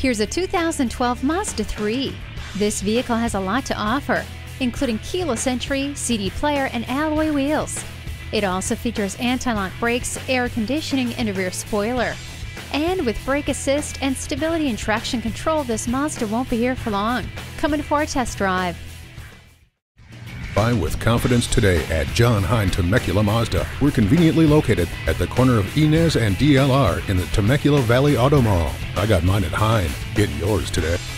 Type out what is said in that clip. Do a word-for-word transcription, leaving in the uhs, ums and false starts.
Here's a two thousand twelve Mazda three. This vehicle has a lot to offer, including keyless entry, C D player, and alloy wheels. It also features anti-lock brakes, air conditioning, and a rear spoiler. And with brake assist and stability and traction control, this Mazda won't be here for long. Come in for a test drive. Buy with confidence today at John Hine Temecula Mazda. We're conveniently located at the corner of Inez and D L R in the Temecula Valley Auto Mall. I got mine at Hine. Get yours today.